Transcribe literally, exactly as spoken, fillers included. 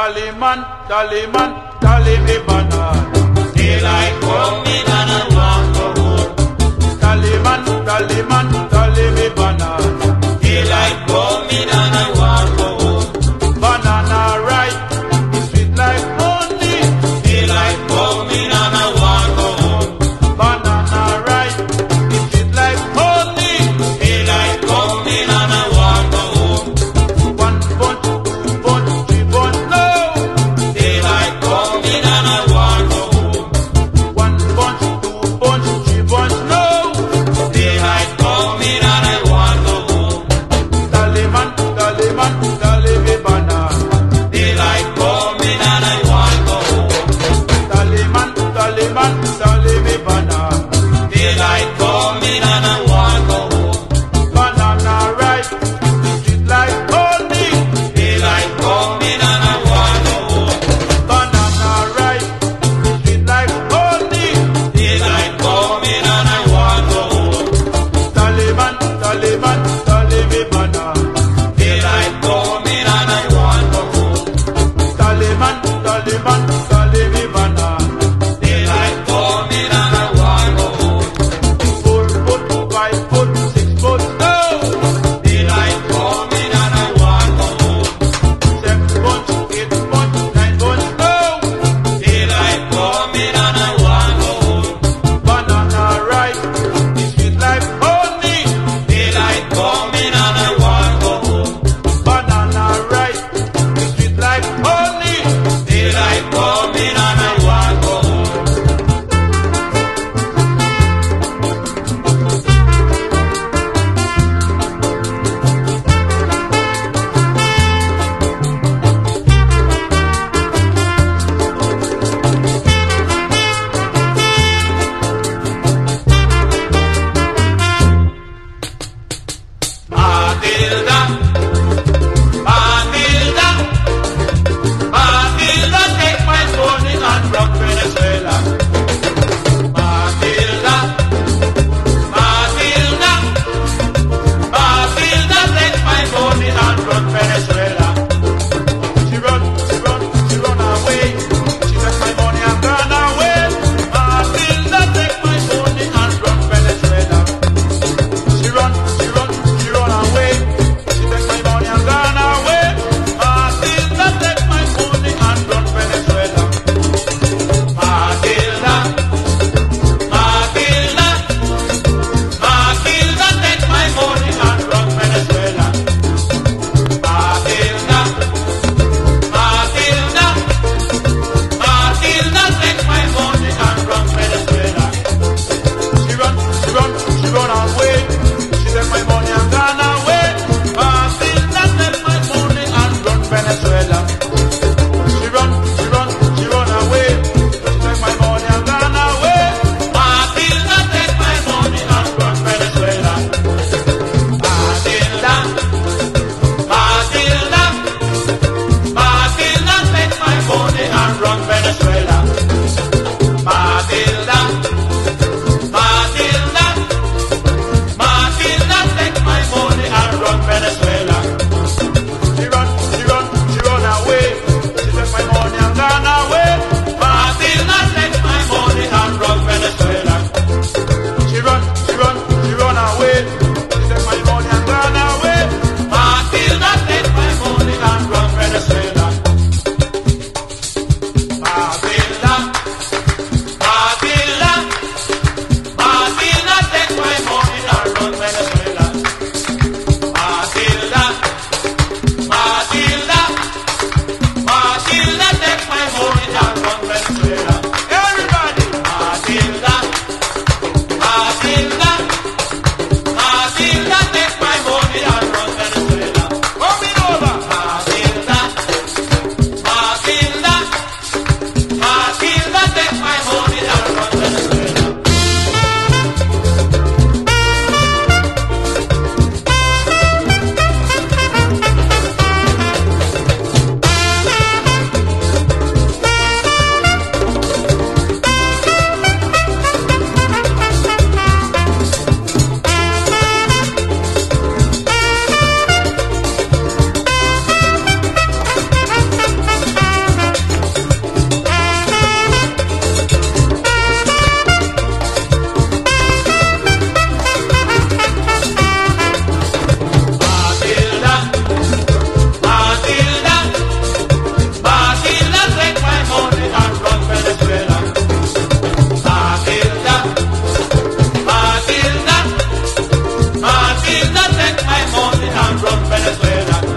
Dolly man, dolly man, dolly me banana. Daylight coming and I want to go home. Dolly man, dolly man, dolly me banana. Daylight coming and I want to go home. Banana ripe, it's sweet like honey. Daylight coming and I want to go home. Banana ripe, it's sweet like honey. Daylight coming and I want to go home. One bunch, two bunch, three bunch, no. Daylight coming and I want to go home. One bunch, two bunch, three bunch, no. Daylight coming. I'm on the hand from Venezuela.